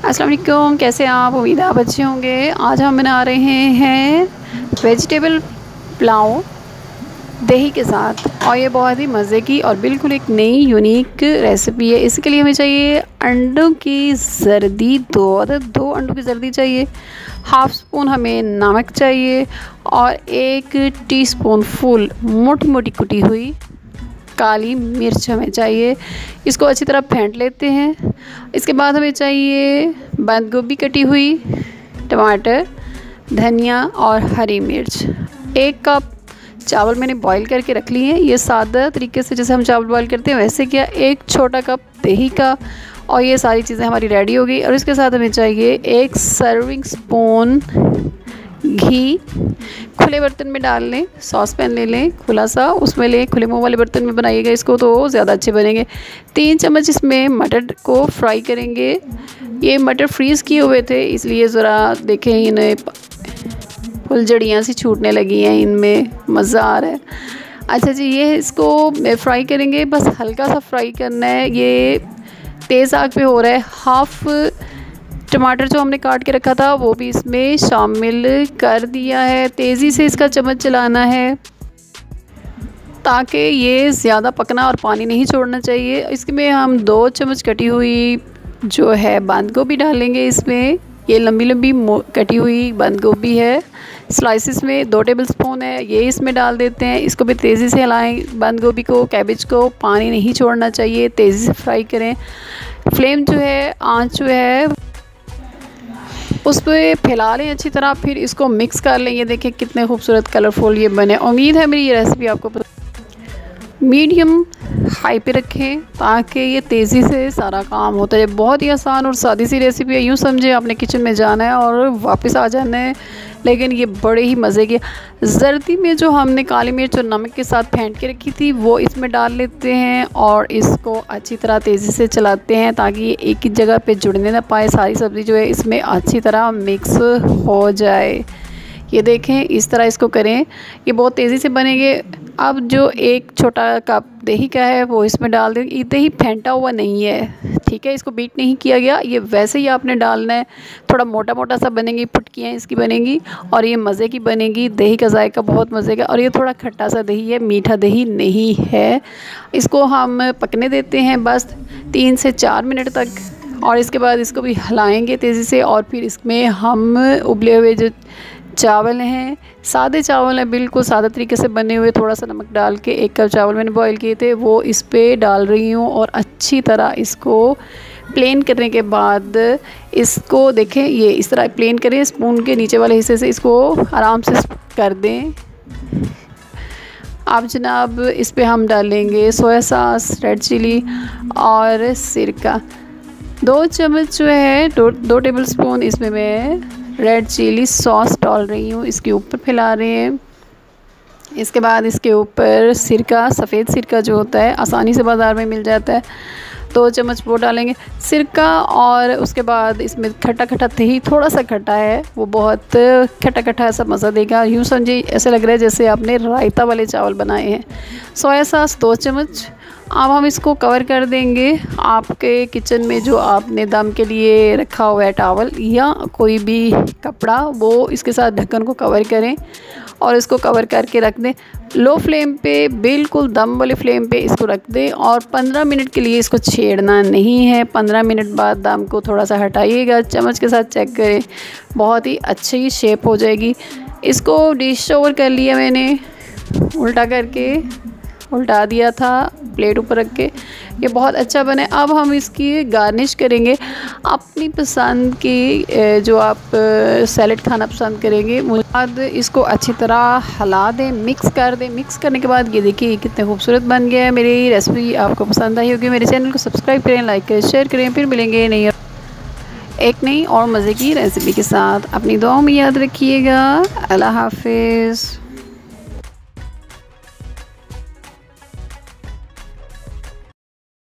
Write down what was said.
अस्सलाम वालेकुम, कैसे हैं आप? उम्मीद है आप अच्छे होंगे। आज हम बना रहे हैं वेजिटेबल पुलाव दही के साथ, और ये बहुत ही मज़े की और बिल्कुल एक नई यूनिक रेसिपी है। इसके लिए हमें चाहिए अंडों की जर्दी, दो अंडों की जर्दी चाहिए, हाफ़ स्पून हमें नमक चाहिए और 1 टीस्पून फुल मोटी मोटी कुटी हुई काली मिर्च हमें चाहिए। इसको अच्छी तरह फेंट लेते हैं। इसके बाद हमें चाहिए बंद गोभी कटी हुई, टमाटर, धनिया और हरी मिर्च। 1 कप चावल मैंने बॉईल करके रख लिए हैं। ये सादा तरीके से जैसे हम चावल बॉईल करते हैं वैसे किया। 1 छोटा कप दही का, और ये सारी चीज़ें हमारी रेडी हो गई। और इसके साथ हमें चाहिए 1 सर्विंग स्पून घी। खुले बर्तन में डाल लें, सॉस पैन ले लें खुला सा, उसमें लें। खुले मुँह वाले बर्तन में बनाइएगा इसको तो ज़्यादा अच्छे बनेंगे। 3 चम्मच इसमें मटर को फ्राई करेंगे। ये मटर फ्रीज़ किए हुए थे, इसलिए ज़रा देखें इन्हें फुलझड़ियाँ सी छूटने लगी हैं, इनमें मज़ा आ रहा है। अच्छा जी, ये इसको फ्राई करेंगे, बस हल्का सा फ्राई करना है। ये तेज़ आग पे हो रहा है। हाफ़ टमाटर जो हमने काट के रखा था वो भी इसमें शामिल कर दिया है। तेज़ी से इसका चम्मच चलाना है ताकि ये ज़्यादा पकना और पानी नहीं छोड़ना चाहिए। इसमें हम 2 चम्मच कटी हुई जो है बंद गोभी डालेंगे इसमें। ये लंबी लंबी कटी हुई बंद गोभी है, स्लाइसिस में 2 टेबल स्पून है, ये इसमें डाल देते हैं। इसको भी तेज़ी से हिलाएं। बंद गोभी को, कैबेज को पानी नहीं छोड़ना चाहिए, तेज़ी से फ्राई करें। फ्लेम जो है, आँच जो है उस पर फैला लें अच्छी तरह, फिर इसको मिक्स कर लें। ये देखें कितने खूबसूरत कलरफुल ये बने। उम्मीद है मेरी ये रेसिपी आपको मीडियम हाई पे रखें ताकि ये तेज़ी से सारा काम होता है। बहुत ही आसान और सादी सी रेसिपी है। यूँ समझे आपने किचन में जाना है और वापस आ जाना है, लेकिन ये बड़े ही मज़े की। जर्दी में जो हमने काली मिर्च और नमक के साथ फेंट के रखी थी वो इसमें डाल लेते हैं और इसको अच्छी तरह तेज़ी से चलाते हैं ताकि ये एक ही जगह पे जुड़ने ना पाए। सारी सब्ज़ी जो है इसमें अच्छी तरह मिक्स हो जाए। ये देखें, इस तरह इसको करें, ये बहुत तेज़ी से बनेंगे। अब जो 1 छोटा कप दही का है वो इसमें डाल दें। ये दही फेंटा हुआ नहीं है, ठीक है, इसको बीट नहीं किया गया, ये वैसे ही आपने डालना है। थोड़ा मोटा मोटा सा बनेंगी, फुटकियाँ इसकी बनेंगी और ये मज़े की बनेगी। दही का जायका बहुत मज़े का, और ये थोड़ा खट्टा सा दही है, मीठा दही नहीं है। इसको हम पकने देते हैं बस 3 से 4 मिनट तक, और इसके बाद इसको भी हिलाएंगे तेज़ी से। और फिर इसमें हम उबले हुए जो चावल हैं, सादे चावल हैं, बिल्कुल सादा तरीके से बने हुए, थोड़ा सा नमक डाल के 1 कप चावल मैंने बॉईल किए थे वो इस पे डाल रही हूँ। और अच्छी तरह इसको प्लेन करने के बाद इसको देखें, ये इस तरह प्लेन करें, स्पून के नीचे वाले हिस्से से इसको आराम से कर दें। अब जनाब इस पे हम डालेंगे सोया सॉस, रेड चिली और सिरका। 2 चम्मच जो है, 2 टेबल स्पून इसमें मैं रेड चिली सॉस डाल रही हूँ, इसके ऊपर फैला रहे हैं। इसके बाद इसके ऊपर सिरका, सफ़ेद सिरका जो होता है आसानी से बाज़ार में मिल जाता है, 2 चम्मच वो डालेंगे सिरका। और उसके बाद इसमें खट्टा खट्टा दही, थोड़ा सा खट्टा है, वो बहुत खट्टा खट्टा ऐसा मज़ा देगा। यूँ समझिए ऐसा लग रहा है जैसे आपने रायता वाले चावल बनाए हैं। सोया सॉस 2 चम्मच। अब हम इसको कवर कर देंगे। आपके किचन में जो आपने दम के लिए रखा हुआ है टॉवल या कोई भी कपड़ा, वो इसके साथ ढक्कन को कवर करें और इसको कवर करके रख दें। लो फ्लेम पे, बिल्कुल दम वाले फ्लेम पे इसको रख दें और 15 मिनट के लिए इसको छेड़ना नहीं है। 15 मिनट बाद दम को थोड़ा सा हटाइएगा, चम्मच के साथ चेक करें, बहुत ही अच्छी शेप हो जाएगी। इसको डिश ओवर कर लिया मैंने, उल्टा करके उल्टा दिया था प्लेट ऊपर रख के, ये बहुत अच्छा बने। अब हम इसकी गार्निश करेंगे अपनी पसंद की, जो आप सैलेड खाना पसंद करेंगे। बाद इसको अच्छी तरह हिला दें, मिक्स कर दें। मिक्स करने के बाद ये देखिए कितने खूबसूरत बन गया है। मेरी रेसिपी आपको पसंद आई होगी। मेरे चैनल को सब्सक्राइब करें, लाइक करें, शेयर करें। फिर मिलेंगे एक नई और मज़े की रेसिपी के साथ। अपनी दुआओं में याद रखिएगा। अल्लाह हाफिज़।